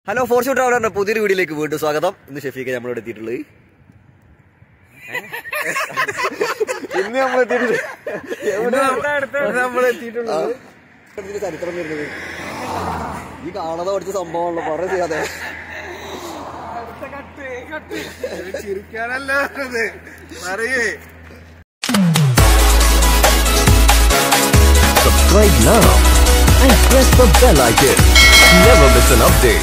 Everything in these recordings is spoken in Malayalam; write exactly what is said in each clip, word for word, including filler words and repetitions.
ഹലോ ഫോർച്യൂൺ ട്രാവലറിന്റെ പുതിയൊരു വീഡിയോയിലേക്ക് വീണ്ടും സ്വാഗതം. ഇന്ന് ഷെഫീഖ് നമ്മളോട് എത്തിയിട്ടുള്ളത് ഇന്ന് നമ്മളെത്തിയിട്ടുള്ളത് നമ്മളെത്തിയിട്ടുള്ളത് ചരിത്രം വരുന്നത് ഈ കാണാതെ പഠിച്ച സംഭവമാണല്ലോ. പറ ചെയ്യാതെ ചിരിക്കാനല്ല പറയേ. Subscribe now and press the bell icon. Never miss an update.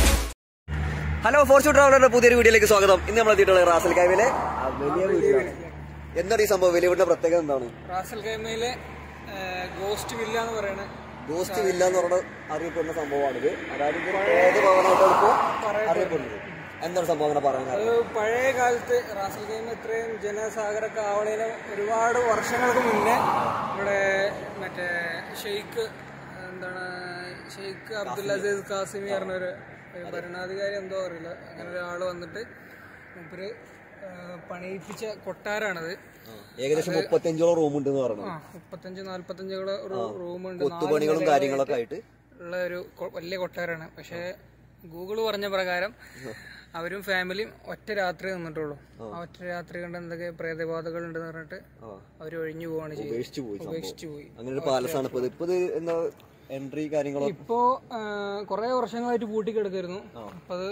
Hello Fortune ട്രാവലറിന്റെ പുതിയൊരു വീഡിയോയിലേക്ക് സ്വാഗതം. ഇന്ന് നമ്മൾ എത്തിയിട്ടുള്ളത് റാസൽ കൈമയിലെ വലിയ വീടാണ്. എന്താണ് ഈ സംഭവം? വലിയ വീടിന്റെ പ്രത്യേകത എന്താണ്? റാസൽ കൈമയിലെ ഗോസ്റ്റ് വില്ല എന്ന് പറയുന്നത് ഗോസ്റ്റ് വില്ല എന്ന് പറഞ്ഞ അറിയപ്പെടുന്ന സംഭവമാണിത്. അതായത് ഏത് ഭവനമായിട്ടാണ് ഇപ്പോൾ അറിയപ്പെടുന്നത്. എന്താണ് സംഭവം അങ്ങനെ പറയുന്നത്? അത് പഴയ കാലത്ത് റാസൽ കൈമ ഇത്രയും ജനസാഗരമൊക്കെ ആവണേന് ഒരുപാട് വർഷങ്ങൾക്ക് മുന്നേ ഇവിടെ മറ്റേ ഷെയ്ഖ് എന്താണ് ഷെയ്ഖ് അബ്ദുൽ അസീസ് കാസിമി പറഞ്ഞൊരു ഭരണാധികാരി എന്തോ അറിയില്ല, അങ്ങനെ ഒരാൾ വന്നിട്ട് മൂപ്പര് പണിയിപ്പിച്ച കൊട്ടാരാണത്. ഏകദേശം മുപ്പത്തഞ്ചോളം റൂം ഉണ്ട് മുപ്പത്തഞ്ച് നാല്പത്തഞ്ചോളം റൂമുണ്ട്, കൊത്തുപണികളും കാര്യങ്ങളൊക്കെ ആയിട്ട് ഉള്ള ഒരു വലിയ കൊട്ടാരാണ്. പക്ഷെ ഗൂഗിള് പറഞ്ഞ പ്രകാരം അവരും ഫാമിലിയും ഒറ്റ രാത്രി നിന്നിട്ടുള്ളൂ. ആ ഒറ്റ രാത്രി കണ്ട് എന്തൊക്കെ പ്രേതബാധകൾ ഉണ്ടെന്ന് പറഞ്ഞിട്ട് അവര് ഒഴിഞ്ഞു പോവാണ് ചെയ്തത്, ഉപേക്ഷിച്ചു പോയി. അങ്ങനെ ഒരു പാലസാണ് ഇപ്പൊ. ഇപ്പൊ എന്താ എൻട്രി കാര്യങ്ങളോ ഇപ്പോ കുറെ വർഷങ്ങളായിട്ട് പൂട്ടിക്കിടക്കായിരുന്നു. അപ്പൊ അത്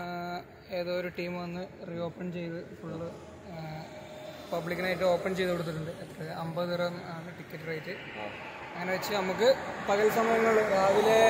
ഏതോ ഒരു ടീം വന്ന് റീഓപ്പൺ ചെയ്ത് ഫുള്ള് പബ്ലിക്കിനായിട്ട് ഓപ്പൺ ചെയ്ത് കൊടുത്തിട്ടുണ്ട്. എത്ര അമ്പത് ദിർഹം ആണ് ടിക്കറ്റ് റേറ്റ്. അങ്ങനെ വെച്ച് നമുക്ക് പകൽ സമയങ്ങളിൽ രാവിലെ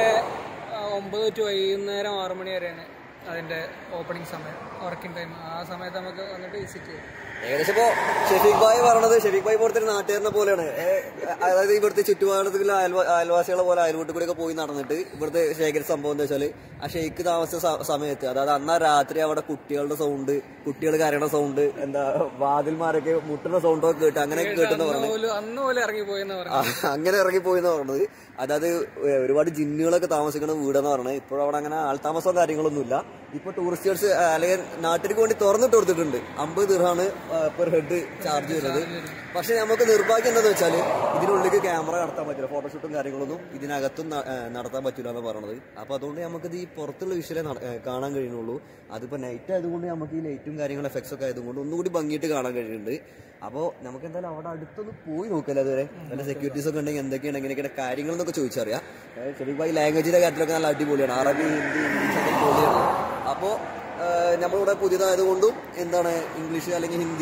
ഒമ്പത് ടു വൈകുന്നേരം ആറു മണി വരെയാണ് അതിന്റെ ഓപ്പണിംഗ് സമയം, വർക്കിംഗ് ടൈം. ആ സമയത്ത് നമുക്ക് വന്നിട്ട് വിസിറ്റ് ചെയ്യാം. ഏകദേശം ഇപ്പോ ഷെഫീഖ് ഭായ് പറഞ്ഞത്, ഷെഫീഖ് ഭായ് പോലത്തെ നാട്ടുകാരനെ പോലെയാണ്. അതായത് ഇവിടുത്തെ ചുറ്റുപാടത്തുള്ള അയൽവാ അയൽവാസികളെ പോലെ അയൽവീട്ടിൽ കൂടെ ഒക്കെ പോയി നടന്നിട്ട് ഇവിടുത്തെ ശേഖരിച്ച സംഭവം എന്താ വെച്ചാല്, ആ ഷെയ്ഖ് താമസിച്ച സമയത്ത്, അതായത് അന്നാ രാത്രി അവിടെ കുട്ടികളുടെ സൗണ്ട്, കുട്ടികൾ കരയണ സൗണ്ട്, എന്താ വാതിൽമാരൊക്കെ മുട്ടുന്ന സൗണ്ടൊക്കെ കേട്ട് അങ്ങനെ കേട്ടെന്ന് പറഞ്ഞു. അന്ന് പോലെ ഇറങ്ങിപ്പോയെന്ന് പറഞ്ഞു. അങ്ങനെ ഇറങ്ങിപ്പോയെന്ന് പറഞ്ഞത്. അതായത് ഒരുപാട് ജിന്നുകളൊക്കെ താമസിക്കുന്ന വീടെന്ന് പറഞ്ഞത്. ഇപ്പോഴവിടെ അങ്ങനെ ആൾതാമസവും കാര്യങ്ങളൊന്നും ഇല്ല. ഇപ്പൊ ടൂറിസ്റ്റേഴ്സ് അല്ലെങ്കിൽ നാട്ടിലേക്ക് വേണ്ടി തുറന്നിട്ട് കൊടുത്തിട്ടുണ്ട്. അമ്പത് ദിർഹമാണ് പെർ ഹെഡ് ചാർജ് വരുന്നത്. പക്ഷെ നമുക്ക് നിർഭാഗ്യം എന്താണെന്ന് വെച്ചാൽ ഇതിനുള്ളിലേക്ക് ക്യാമറ നടത്താൻ പറ്റില്ല, ഫോട്ടോഷൂട്ടും കാര്യങ്ങളൊന്നും ഇതിനകത്തും നടത്താൻ പറ്റില്ല എന്ന് പറയണത്. അപ്പൊ അതുകൊണ്ട് നമുക്കിത് ഈ പുറത്തുള്ള വിഷ്വലേ കാണാൻ കഴിയുന്നുള്ളൂ. അതിപ്പോ നൈറ്റ് ആയതുകൊണ്ട് നമുക്ക് ഈ ലൈറ്റും കാര്യങ്ങളും എഫക്ട്സ് ഒക്കെ ആയതുകൊണ്ട് ഒന്നുകൂടി ഭംഗിയിട്ട് കാണാൻ കഴിയുന്നുണ്ട്. അപ്പോൾ നമുക്ക് എന്തായാലും അവിടെ അടുത്തൊന്ന് പോയി നോക്കില്ല. അതുവരെ നല്ല സെക്യൂരിറ്റീസ് ഒക്കെ ഉണ്ടെങ്കിൽ എന്തൊക്കെയാണ് എങ്ങനെയൊക്കെയാണ് കാര്യങ്ങൾ എന്നൊക്കെ ചോദിച്ചറിയാം. ശരിക്കും ഈ ലാംഗ്വേജിന്റെ കാര്യത്തിലൊക്കെ നല്ല അടിപൊളിയാണ്. അറബി, ഹിന്ദി, ഇംഗ്ലീഷ് ഒക്കെ പൊളിയാണ്. അപ്പോൾ നമ്മളിവിടെ പുതിയതായതുകൊണ്ടും എന്താണ് ഇംഗ്ലീഷ് അല്ലെങ്കിൽ ഹിന്ദി,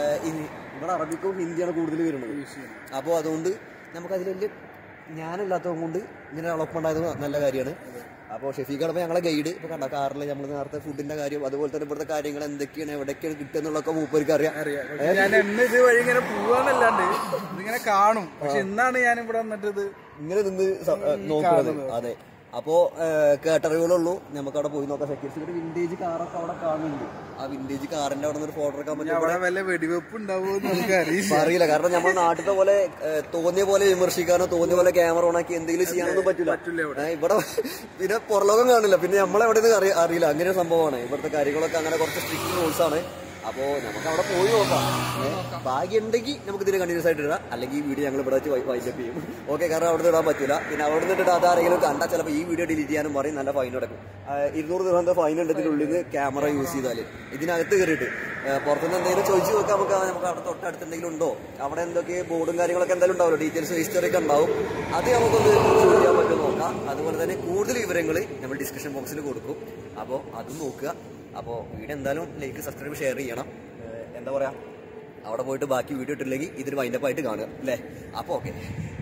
ഇവിടെ അറബിക്കും ഹിന്ദിയാണ് കൂടുതൽ വരുന്നത്. അപ്പോൾ അതുകൊണ്ട് നമുക്കതിൽ വലിയ ഞാനില്ലാത്തത് കൊണ്ട് ഇങ്ങനെ ഡെവലപ്പ് ഉണ്ടായത് നല്ല കാര്യമാണ്. അപ്പോൾ ഷെഫീഖാണ് ഇപ്പോൾ ഞങ്ങളെ ഗൈഡ്. ഇപ്പോൾ കണ്ട കാറിൽ നമ്മൾ നേരത്തെ ഫുഡിന്റെ കാര്യം, അതുപോലെ തന്നെ ഇവിടുത്തെ കാര്യങ്ങൾ എന്തൊക്കെയാണ് എവിടെയൊക്കെയാണ് കിട്ടുക എന്നുള്ളതൊക്കെ മൂപ്പർക്ക് അറിയാം. ഞാൻ എന്നെ ഇത് വഴി ഇങ്ങനെ പോവാന്നല്ലാണ്ട് ഇതിങ്ങനെ കാണും. പക്ഷെ ഇന്നാണ് ഞാൻ ഇവിടെ വന്നിട്ട് ഇത് ഇങ്ങനെ നിന്ന് നോക്കുന്നത്. അതെ, അപ്പോ കേട്ടറിവുകളുള്ളൂ. നമുക്ക് അവിടെ പോയി നോക്കാം. സെക്യൂരിറ്റി ഒരു വിന്റേജ് കാറൊക്കെ അവിടെ കാണുന്നുണ്ട്. ആ വിന്റേജ് കാറിന്റെ അവിടെ നിന്ന് ഫോട്ടോ എടുക്കാൻ പറ്റും. അവിടെ വല്ല വെടിവെപ്പ് ഉണ്ടാവുമെന്ന് നമുക്ക് അറിയില്ല. കാരണം നമ്മുടെ നാട്ടിലത്തെ പോലെ തോന്നിയ പോലെ വിമർശിക്കാനോ തോന്നിയ പോലെ ക്യാമറ ഓണാക്കി എന്തെങ്കിലും ചെയ്യാനൊന്നും പറ്റില്ല. ഇവിടെ പിന്നെ പുറലോകം കാണില്ല. പിന്നെ നമ്മളെവിടെയെന്ന് അറിയില്ല. അങ്ങനെ ഒരു സംഭവമാണ് ഇവിടുത്തെ കാര്യങ്ങളൊക്കെ. അങ്ങനെ കുറച്ച് സ്ട്രിക്റ്റ് റൂൾസ് ആണ്. അപ്പോൾ നമുക്ക് അവിടെ പോയി നോക്കാം. ഭാഗ്യം ഉണ്ടെങ്കിൽ നമുക്ക് ഇതിന് കണ്ടിന്യൂസ് ആയിട്ട് ഇടാം. അല്ലെങ്കിൽ ഈ വീഡിയോ ഞങ്ങൾ ഇവിടെ വെച്ച് വൈൻഡപ്പ് ചെയ്യും. ഓക്കെ, കാരണം അവിടെ ഇടാൻ പറ്റില്ല. പിന്നെ അവിടെ നിന്നിട്ട് അതാരെങ്കിലും കണ്ടാൽ ചിലപ്പോൾ ഈ വീഡിയോ ഡിലീറ്റ് ചെയ്യാനും പറയും. നല്ല ഫൈൻ അടക്കും. ഇരുന്നൂറ് ദിവസത്തെ ഫൈൻ ഉണ്ട് ഇതിനുള്ളിൽ നിന്ന് ക്യാമറ യൂസ് ചെയ്താൽ. ഇതിനകത്ത് കയറിയിട്ട് പുറത്തുനിന്ന് എന്തെങ്കിലും ചോദിച്ചു നോക്കാം. നമുക്ക് നമുക്ക് അവിടെ തൊട്ടടുത്ത് എന്തെങ്കിലും ഉണ്ടോ, അവിടെ എന്തൊക്കെ ബോർഡും കാര്യങ്ങളൊക്കെ എന്തായാലും ഉണ്ടാവുമല്ലോ, ഡീറ്റെയിൽസ് ഹിസ്റ്ററി ഒക്കെ ഉണ്ടാവും. അത് നമുക്കൊന്ന് ഷൂട്ട് ചെയ്യാൻ പറ്റുമോ നോക്കാം. അതുപോലെ തന്നെ കൂടുതൽ വിവരങ്ങൾ നമ്മൾ ഡിസ്ക്രിപ്ഷൻ ബോക്സിൽ കൊടുക്കും. അപ്പോൾ അതും നോക്കുക. അപ്പോൾ വീഡിയോ എന്തായാലും ലൈക്ക്, സബ്സ്ക്രൈബ്, ഷെയർ ചെയ്യണം. എന്താ പറയാ, അവിടെ പോയിട്ട് ബാക്കി വീഡിയോ ഇട്ടില്ലെങ്കിൽ ഇതിന് വൈൻഡപ്പ് ആയിട്ട് കാണുക അല്ലേ. അപ്പോൾ ഓക്കെ,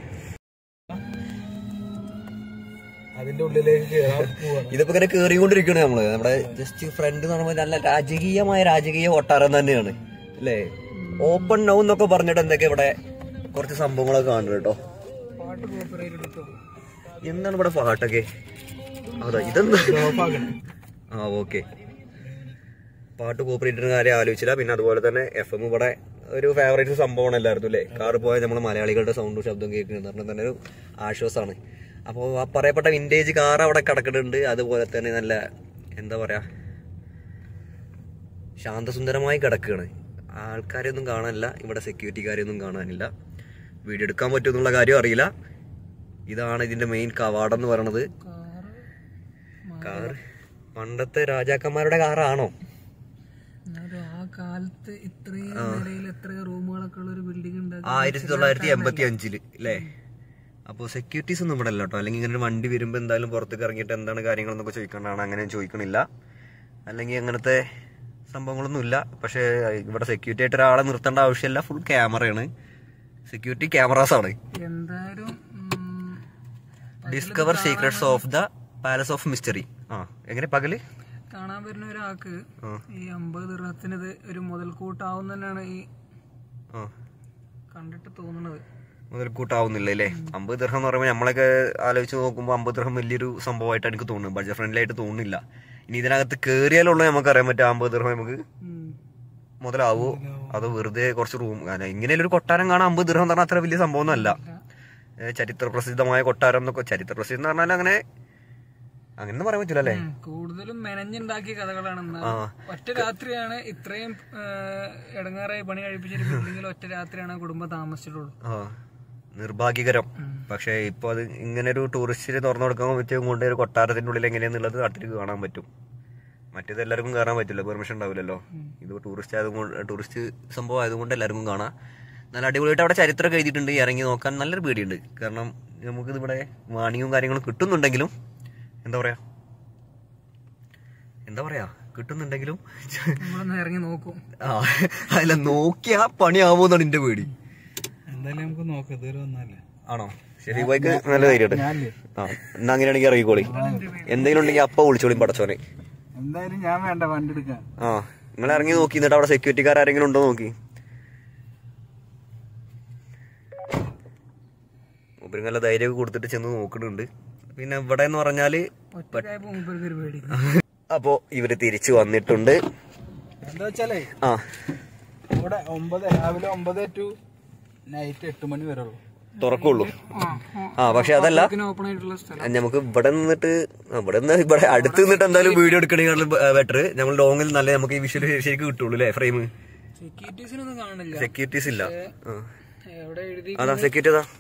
അതിന്റെ ഉള്ളിലേക്ക് ഇതിപ്പോ ഇങ്ങനെ കേറിക്കൊണ്ടിരിക്കണേ നമ്മള്. നമ്മുടെ ജസ്റ്റ് ഫ്രണ്ട് എന്ന് പറയുമ്പോൾ നല്ല രാജകീയമായ രാജകീയ കൊട്ടാരം തന്നെയാണ് അല്ലേ. ഓപ്പൺ നൗ എന്നൊക്കെ പറഞ്ഞിട്ട് എന്തൊക്കെ ഇവിടെ കുറച്ച് സംഭവങ്ങളൊക്കെ കാണുന്നത് കേട്ടോ. എന്താണ് ഇവിടെ പാട്ടൊക്കെ? അതാ ഇതെന്താ? ആ ഓക്കെ, പാട്ട് കോപ്പറേറ്ററിന് കാര്യം ആലോചിച്ചില്ല. പിന്നെ അതുപോലെ തന്നെ എഫ് എം ഇവിടെ ഒരു ഫേവറേറ്റ് സംഭവമാണ് എല്ലാവർക്കും അല്ലേ. കാറ് പോയാൽ നമ്മൾ മലയാളികളുടെ സൗണ്ടും ശബ്ദവും കേൾക്കുന്നത് പറഞ്ഞാൽ തന്നെ ഒരു ആശ്വാസമാണ്. അപ്പോൾ ആ പറയപ്പെട്ട വിന്റേജ് കാർ അവിടെ കിടക്കുന്നുണ്ട്. അതുപോലെ തന്നെ നല്ല എന്താ പറയാ ശാന്തസുന്ദരമായി കിടക്കുകയാണ്. ആൾക്കാരെയൊന്നും കാണാനില്ല, ഇവിടെ സെക്യൂരിറ്റിക്കാരെയൊന്നും കാണാനില്ല. വീഡിയോ എടുക്കാൻ പറ്റുമെന്നുള്ള കാര്യം അറിയില്ല. ഇതാണ് ഇതിന്റെ മെയിൻ കവാടം എന്ന് പറയണത്. കാർ പണ്ടത്തെ രാജാക്കന്മാരുടെ കാറാണോ? ആ കാലത്ത് ഇത്രയും നിലയിൽ എത്ര റൂമുകളൊക്കെ ഉള്ള ഒരു ബിൽഡിംഗ് ആയിരത്തി തൊള്ളായിരത്തി എൺപത്തി അഞ്ചില് അല്ലേ? അപ്പോൾ സെക്യൂരിറ്റീസ് ഒന്നും ഇവിടെ അല്ല കേട്ടോ. അല്ലെങ്കിൽ ഇങ്ങനെ ഒരു വണ്ടി വരുമ്പോൾ എന്തായാലും പുറത്തേക്ക് ഇറങ്ങിയിട്ട് എന്താണ് കാര്യങ്ങളെന്നൊക്കെ ചോദിക്കേണ്ടതാണ്. അങ്ങനെ ചോദിക്കണില്ല, അല്ലെങ്കിൽ അങ്ങനത്തെ സംഭവങ്ങളൊന്നുമില്ല. പക്ഷേ ഇവിടെ സെക്യൂരിറ്റി ആയിട്ട് ഒരാളെ നിർത്തേണ്ട ആവശ്യമില്ല. ഫുൾ ക്യാമറയാണ്, സെക്യൂരിറ്റി ക്യാമറാസ് ആണ്. എന്തായാലും discover secrets of the palace of mystery. ആ എങ്ങനെ പകല് കാണാൻ വരുന്ന ഒരാൾക്ക് ഈ അമ്പത് ദിർഹത്തിനത് ഒരു മുതൽക്കൂട്ടാവും തന്നെയാണ് ഈ കണ്ടിട്ട് തോന്നുന്നത്. മുതൽക്കൂട്ടാവുന്നില്ല അല്ലേ? അമ്പത് ദിർഹം എന്ന് പറയുമ്പോൾ നമ്മളൊക്കെ ആലോചിച്ച് നോക്കുമ്പോൾ അമ്പത് ദിർഹം വലിയൊരു സംഭവമായിട്ട് എനിക്ക് തോന്നുന്നു. ബഡ്ജറ്റ് ഫ്രണ്ട്ലി ആയിട്ട് തോന്നുന്നില്ല. ഇനി ഇതിനകത്ത് കയറിയാലുള്ള നമുക്ക് അറിയാൻ പറ്റും അമ്പത് ദിർഹം നമുക്ക് മുതലാവോ അതോ വെറുതെ കുറച്ച് റൂം. ഇങ്ങനെയൊരു കൊട്ടാരം കാണാൻ അമ്പത് ദിർഹം എന്ന് പറഞ്ഞാൽ അത്ര വലിയ സംഭവമൊന്നും അല്ല. ചരിത്ര പ്രസിദ്ധമായ കൊട്ടാരം എന്നൊക്കെ, ചരിത്ര പ്രസിദ്ധം എന്ന് പറഞ്ഞാൽ അങ്ങനെ അങ്ങനെ പറയാൻ പറ്റില്ല അല്ലേ? കൂടുതലും മെനഞ്ഞുണ്ടാക്കിയ കഥകളാണ്. ഒറ്റ രാത്രിയാണ് ഇത്രയും ഇടങ്ങാറായി പണി കഴിപ്പിച്ചൊരു ബിൽഡിങ്ങിൽ ഒറ്റ രാത്രിയാണ് കുടുംബം താമസിച്ചിട്ടുള്ളൂ. നിർഭാഗ്യകരം. പക്ഷെ ഇപ്പൊ അത് ഇങ്ങനെ ഒരു ടൂറിസ്റ്റിന് തുറന്നു കൊടുക്കാൻ പറ്റും കൊണ്ട് ഒരു കൊട്ടാരത്തിന്റെ ഉള്ളിൽ എങ്ങനെയാന്നുള്ളത് അടുത്തേക്ക് കാണാൻ പറ്റും. മറ്റേത് എല്ലാവർക്കും കയറാൻ പറ്റില്ല, പെർമിഷൻ ഉണ്ടാവില്ലല്ലോ. ഇത് ടൂറിസ്റ്റ് ആയതുകൊണ്ട്, ടൂറിസ്റ്റ് സംഭവം ആയതുകൊണ്ട് എല്ലാവർക്കും കാണാം. നല്ല അടിപൊളിയായിട്ട് അവിടെ ചരിത്രമൊക്കെ എഴുതിയിട്ടുണ്ട്. ഇറങ്ങി നോക്കാൻ നല്ലൊരു പേടിയുണ്ട്. കാരണം നമുക്കിത് ഇവിടെ വാണിയും കാര്യങ്ങളും കിട്ടുന്നുണ്ടെങ്കിലും എന്താ പറയാ എന്താ പറയാ കിട്ടുന്നുണ്ടെങ്കിലും ഇറങ്ങി നോക്കും. ആ അല്ല, നോക്കിയാ പണിയാവോന്നാണ് എന്റെ പേടി. എന്തായാലും നമുക്ക് നോക്കാം, ഇതുവരെ ഒന്നല്ലേ. ആണോ? ശരി, ബൈക്ക് നല്ല ധൈര്യമായിട്ട്. ആ എന്നാ അങ്ങനെയാണെങ്കിൽ ഇറങ്ങിക്കോളി. എന്തെങ്കിലും ഉണ്ടെങ്കിൽ അപ്പ വിളിച്ചോളി പടച്ചോനെ. എന്തായാലും ഞാൻ വേണ്ട വണ്ടി എടുക്കാൻ. ആ നിങ്ങൾ ഇറങ്ങി നോക്കി, എന്നിട്ട് അവിടെ സെക്യൂരിറ്റിക്കാർ ആരെങ്കിലും ഉണ്ടോ നോക്കി. മൂപ്പര് നല്ല ധൈര്യമൊക്കെ കൊടുത്തിട്ട് ചെന്ന് നോക്കുന്നുണ്ട്. പിന്നെ ഇവിടെ എന്ന് പറഞ്ഞാല് അപ്പോ ഇവര് തിരിച്ചു വന്നിട്ടുണ്ട്. എന്താ വെച്ചാലേ ആ ഇവിടെ ഒമ്പത് രാവിലെ ഒമ്പത് ടു നൈറ്റ് എട്ട് മണി വരെ ഉള്ളു തുറക്കുള്ളൂ. ആ പക്ഷെ അതല്ല, നമുക്ക് ഇവിടെ നിന്നിട്ട് ഇവിടെ നിന്ന് ഇവിടെ അടുത്ത് നിന്നിട്ട് എന്തായാലും വീഡിയോ എടുക്കണമെങ്കിൽ ബെറ്റർ. നമ്മൾ ലോങ്ങിൽ നല്ല നമുക്ക് ഈ വിഷ്വൽ ശരിക്കും കിട്ടുള്ളൂ അല്ലേ? ഫ്രെയിം സെക്യൂരിറ്റീസ് ഇല്ല. അതാ സെക്യൂരിറ്റി അതാ.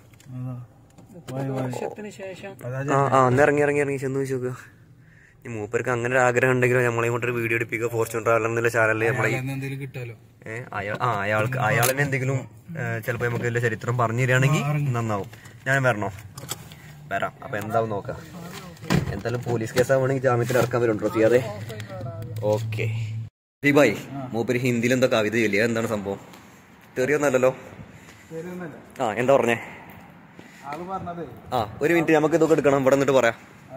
ആ ആ ഒന്ന് ഇറങ്ങി ഇറങ്ങി ഇറങ്ങി ചെന്ന് വെച്ച് നോക്കുക. ഈ മൂപ്പർക്ക് അങ്ങനെ ഒരു ആഗ്രഹം ഉണ്ടെങ്കിലോ നമ്മളെ കൊണ്ടൊരു വീഡിയോ എടുപ്പിക്കുക. ഫോർച്യൂൺ ട്രാവലർ എന്നുള്ള ചാനലിൽ നമ്മളെ ഏഹ് അയാൾ ആ അയാൾക്ക് അയാളിനെ എന്തെങ്കിലും ചിലപ്പോ നമുക്ക് വലിയ ചരിത്രം പറഞ്ഞു തരികയാണെങ്കിൽ നന്നാവും. ഞാൻ വരണോ? വരാം. അപ്പൊ എന്താവും നോക്കാം. എന്തായാലും പോലീസ് കേസ് ആവുകയാണെങ്കിൽ ജാമ്യത്തിൽ ഇറക്കാൻ വരുന്നുണ്ടോ ചെയ്യാതെ? ഓക്കെ ദീപായി, മൂപ്പര് ഹിന്ദിയിൽ എന്തോ കവിത ചൊല്ലിയ എന്താണ് സംഭവം? തെറിയൊന്നല്ലോ. ആ എന്താ പറഞ്ഞേ? ആ ഒരു മിനിറ്റ്, നമുക്ക് ഇതൊക്കെ എടുക്കണം. ഇവിടെ നിന്നിട്ട് പറയാം.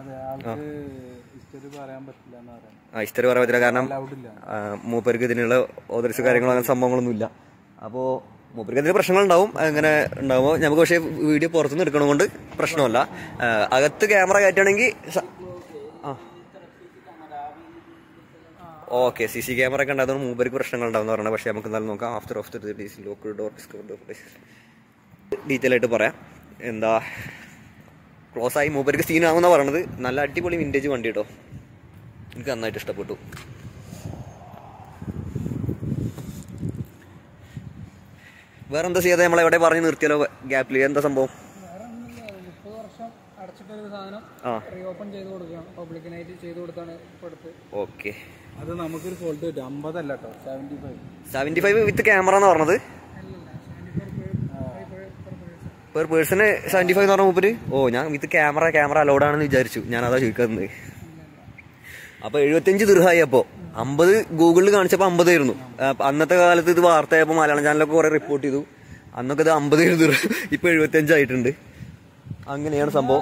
ആ ഹിസ്റ്ററി പറയാൻ പറ്റില്ല, കാരണം മൂപ്പർക്ക് ഇതിനുള്ള ഓദർസ് കാര്യങ്ങളോ അങ്ങനെ സംഭവങ്ങളൊന്നും ഇല്ല. അപ്പോ മൂപ്പർക്ക് എന്തെങ്കിലും പ്രശ്നങ്ങളുണ്ടാവും. അങ്ങനെ ഉണ്ടാവുമ്പോൾ നമുക്ക് പക്ഷേ വീഡിയോ പുറത്തുനിന്ന് എടുക്കണ കൊണ്ട് പ്രശ്നമല്ല. അകത്ത് ക്യാമറ കയറ്റുകയാണെങ്കിൽ ആ ഓക്കെ സി സി ക്യാമറ ഒക്കെ ഉണ്ടാകുന്ന മൂപ്പർക്ക് പ്രശ്നങ്ങൾ ഉണ്ടാവും പറഞ്ഞത്. പക്ഷേ നമുക്ക് എന്തായാലും നോക്കാം. After of the local door discover detail ആയിട്ട് പറയാം. എന്താ ക്ലോസ് ആയി മൂപ്പർക്ക് സീനാവുന്ന പറയണത്. നല്ല അടിപൊളി വിൻറ്റേജ് വണ്ടി കേട്ടോ, എനിക്ക് നന്നായിട്ട് ഇഷ്ടപ്പെട്ടു. വേറെ എന്താ ചെയ്യാതെ നമ്മളെ എവിടെ പറഞ്ഞു നിർത്തിയാലോ ഗ്യാപ്പിൽ? എന്താ സംഭവം? ഓക്കെ അത് നമുക്കൊരു ഫോൾട്ട് കിട്ടും. അമ്പതല്ല കേട്ടോ, seventy five seventy five with camera എന്ന് പറഞ്ഞത്. പെർ പേഴ്സണ് സെവന്റി ഫൈവ് എന്ന് പറഞ്ഞ മൂപ്പര്. ഓ ഞാൻ വിത്ത് ക്യാമറ ക്യാമറ അലൗഡ് ആണെന്ന് വിചാരിച്ചു. ഞാൻ അതാ ചോദിക്കുന്നത്. അപ്പൊ എഴുപത്തിയഞ്ച് ദിർഹായി. അപ്പോ അമ്പത് ഗൂഗിളിൽ കാണിച്ചപ്പോ അമ്പതായിരുന്നു. അന്നത്തെ കാലത്ത് ഇത് വാർത്തയായപ്പോ മലയാളം ചാനലൊക്കെ കുറെ റിപ്പോർട്ട് ചെയ്തു. അന്നൊക്കെ ഇത് അമ്പത് ദിർഹം, ഇപ്പൊ എഴുപത്തിയഞ്ചായിട്ടുണ്ട്. അങ്ങനെയാണ് സംഭവം.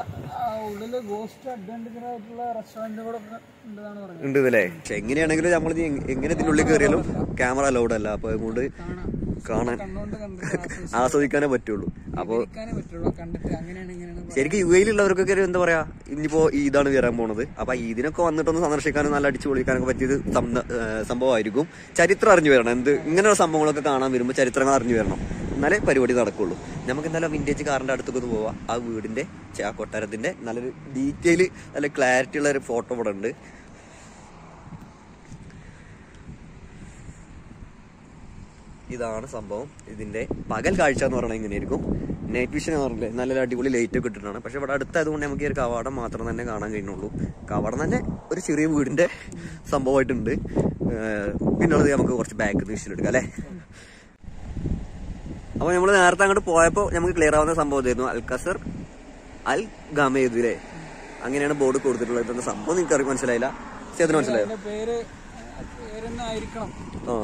ഉണ്ട് ഇതല്ലേ? പക്ഷെ എങ്ങനെയാണെങ്കിലും നമ്മൾ എങ്ങനെ ഇതിനുള്ളിൽ കയറിയാലും ക്യാമറ അലൗഡ് അല്ല. അപ്പൊ അതുകൊണ്ട് കാണാൻ ആസ്വദിക്കാനേ പറ്റുള്ളൂ. അപ്പൊ ശരിക്കും യു എയിലുള്ളവർക്കൊക്കെ എന്താ പറയാ, ഇനിയിപ്പോ ഈദാണ് വരാൻ പോണത്. അപ്പൊ ഈദിനൊക്കെ വന്നിട്ടൊന്ന് സന്ദർശിക്കാനും നല്ല അടിച്ചു പൊളിക്കാനൊക്കെ പറ്റിയത് സംഭവമായിരിക്കും. ചരിത്രം അറിഞ്ഞു വരണം. എന്ത് ഇങ്ങനെയുള്ള സംഭവങ്ങളൊക്കെ കാണാൻ വരുമ്പോൾ ചരിത്രങ്ങൾ അറിഞ്ഞു വരണം, എന്നാലേ പരിപാടി നടക്കുള്ളൂ. നമുക്ക് എന്തായാലും വിന്റേജ് കാറിന്റെ അടുത്തൊക്കെ ഒന്ന് പോവാം. ആ വീടിന്റെ ആ കൊട്ടാരത്തിന്റെ നല്ലൊരു ഡീറ്റെയിൽ നല്ല ക്ലാരിറ്റി ഉള്ള ഒരു ഫോട്ടോ ഇവിടെ ഉണ്ട്. ഇതാണ് സംഭവം. ഇതിന്റെ പകൽ കാഴ്ച എന്ന് പറഞ്ഞാൽ ഇങ്ങനെയായിരിക്കും. നൈറ്റ് വിഷൻ പറഞ്ഞില്ലേ നല്ല അടിപൊളി ലൈറ്റ് ഒക്കെ ഇട്ടിട്ടാണ്. പക്ഷെ ഇവിടെ അടുത്തായതുകൊണ്ട് നമുക്ക് ഈ ഒരു കവാടം മാത്രം തന്നെ കാണാൻ കഴിയുള്ളൂ. കവാടം തന്നെ ഒരു ചെറിയ വീടിന്റെ സംഭവമായിട്ടുണ്ട്. പിന്നുള്ളത് നമുക്ക് കുറച്ച് ബാക്ക് വിഷൻ എടുക്കാം അല്ലേ. അപ്പൊ നമ്മൾ നേരത്തെ അങ്ങോട്ട് പോയപ്പോൾ നമുക്ക് ക്ലിയർ ആവുന്ന സംഭവം ഇതായിരുന്നു, അൽഖസർ അൽ ഗമേദ് അല്ലേ, അങ്ങനെയാണ് ബോർഡ് കൊടുത്തിട്ടുള്ളത്. ഇതെന്താ സംഭവം നിങ്ങൾക്ക് മനസ്സിലായില്ല, ചേതന മനസ്സിലായോ? ആ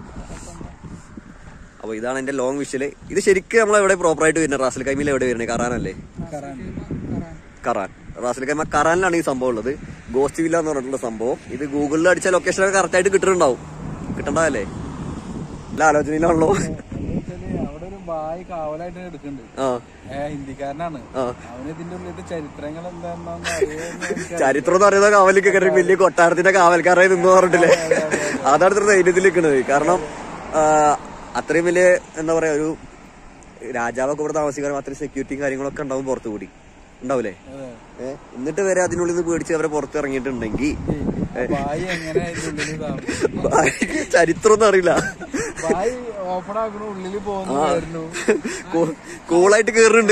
അപ്പൊ ഇതാണ് എന്റെ ലോങ് വിഷല്. ഇത് ശരിക്കും നമ്മൾ എവിടെ പ്രോപ്പർ ആയിട്ട് വരുന്നത്? റാസിൽ കൈമയിൽ എവിടെ വരുന്നത്? കറാനല്ലേ? കറാൻ. റാസിൽ കൈമ കറാനിലാണ് ഈ സംഭവം ഉള്ളത്. ഗോസ്റ്റ് വില്ല എന്ന് പറഞ്ഞിട്ടുള്ള സംഭവം. ഇത് ഗൂഗിളിൽ അടിച്ച ലൊക്കേഷനൊക്കെ കറക്റ്റ് ആയിട്ട് കിട്ടുന്നുണ്ടാവും. കിട്ടണ്ടല്ലേ? അല്ല ആലോചനയിലാണല്ലോ. ബായ് കാവലായിട്ട് എടുക്കുന്നുണ്ട്, ഹിന്ദിക്കാരനാണ്. അവന് ഇതിന്റെ ഉള്ളിൽ ചരിത്രങ്ങൾ എന്താണെന്ന് ചരിത്രം എന്ന് പറയുന്ന കാവലിക്ക് വലിയ കൊട്ടാരത്തിന്റെ കാവൽക്കാരായി നിന്ന് പറഞ്ഞിട്ടില്ലേ? അതാണ് ഇത്ര ധൈര്യത്തിൽ നിൽക്കുന്നത്. കാരണം അത്രയും വലിയ എന്താ പറയാ ഒരു രാജാവൊക്കെ ഇവിടെ താമസിക്കാൻ അത്രയും സെക്യൂരിറ്റിയും കാര്യങ്ങളൊക്കെ ഉണ്ടാവും പുറത്തു കൂടി ഉണ്ടാവൂലേ? ഏഹ് എന്നിട്ട് വരെ അതിനുള്ളിൽ നിന്ന് പേടിച്ച് അവരെ പുറത്ത് ഇറങ്ങിയിട്ടുണ്ടെങ്കിൽ ചരിത്രം ഒന്നും അറിയില്ല. കൂളായിട്ട് കേറുന്നുണ്ട്.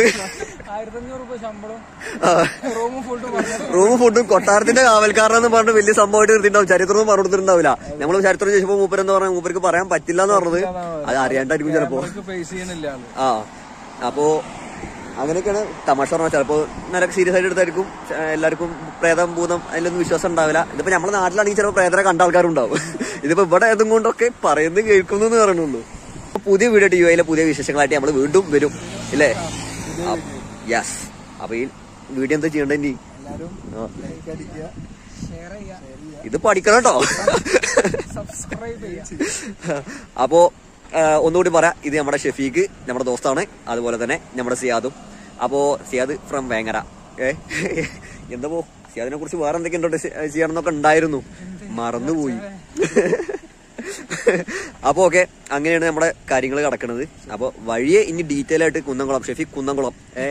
റൂമും ഫുഡും കൊട്ടാരത്തിന്റെ കാവൽക്കാരനെന്ന് പറഞ്ഞിട്ട് വലിയ സംഭവമായിട്ട് നിർത്തിണ്ടാവും. ചരിത്രം ഒന്നും പറഞ്ഞു കൊടുത്തിട്ടുണ്ടാവില്ല. നമ്മള് ചരിത്രം ചോദിച്ചപ്പോ മൂപ്പരെന്താ പറഞ്ഞ മൂപ്പർക്ക് പറയാൻ പറ്റില്ല എന്ന് പറഞ്ഞത്. അത് അറിയാണ്ടായിരിക്കും ചിലപ്പോ. ആ അപ്പോ അങ്ങനെയൊക്കെയാണ് തമാശ പറഞ്ഞാൽ. ചിലപ്പോ നല്ല സീരിയസ് ആയിട്ട് എടുത്തായിരിക്കും. എല്ലാവർക്കും പ്രേതം ഭൂതം അതിലൊന്നും വിശ്വാസം ഉണ്ടാവില്ല. ഇതിപ്പോ നമ്മുടെ നാട്ടിലാണെങ്കിൽ ചിലപ്പോൾ പ്രേതരെ കണ്ട ആൾക്കാരുണ്ടാവും. ഇതിപ്പോ ഇവിടെ ഏതും കൊണ്ടൊക്കെ പറയുന്നത് കേൾക്കുന്നു എന്ന് പറയുന്നുള്ളൂ. പുതിയ വീഡിയോ ടി വിയിലെ പുതിയ വിശേഷങ്ങളായിട്ട് നമ്മൾ വീണ്ടും വരും ഇല്ലേ? യെസ്. അപ്പൊ ഈ വീഡിയോ എന്താ ചെയ്യണ്ടേ? ഇനി ഇത് പഠിക്കണം കേട്ടോ. അപ്പോ ഒന്നുകൂടി പറയാം, ഇത് നമ്മുടെ ഷെഫീഖ് നമ്മുടെ ദോസ്താണ്, അതുപോലെ തന്നെ നമ്മുടെ സിയാദും. അപ്പോ സിയാദ് ഫ്രം വേങ്ങര. ഏ എന്താ പോ സിയാദിനെ കുറിച്ച് വേറെ എന്തൊക്കെ ഉണ്ടോ ചെയ്യണമെന്നൊക്കെ ഉണ്ടായിരുന്നു, മറന്നുപോയി. അപ്പൊ ഓക്കെ, അങ്ങനെയാണ് നമ്മുടെ കാര്യങ്ങൾ കിടക്കുന്നത്. അപ്പൊ വഴിയെ ഇനി ഡീറ്റെയിൽ ആയിട്ട് കുന്നംകുളം ഷെഫീഖ് കുന്നംകുളം ഏ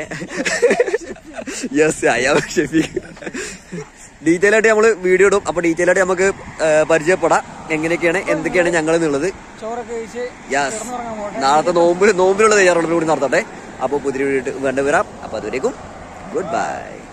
യെസ് അയ്യാ ഷെഫീഖ് ഡീറ്റെയിൽ ആയിട്ട് നമ്മള് വീഡിയോ ഇടും. അപ്പൊ ഡീറ്റെയിൽ ആയിട്ട് നമുക്ക് പരിചയപ്പെടാം എങ്ങനെയൊക്കെയാണ് എന്തൊക്കെയാണ് ഞങ്ങൾ എന്നുള്ളത്. യെസ്, നാളത്തെ നോമ്പിൽ നോമ്പിലുള്ള തയ്യാറെടുപ്പ് കൂടി നടത്തട്ടെ. അപ്പൊ പുതിയ വീഡിയോ വേണ്ട വരാം. അപ്പൊ അതുവരേക്കും ഗുഡ് ബൈ.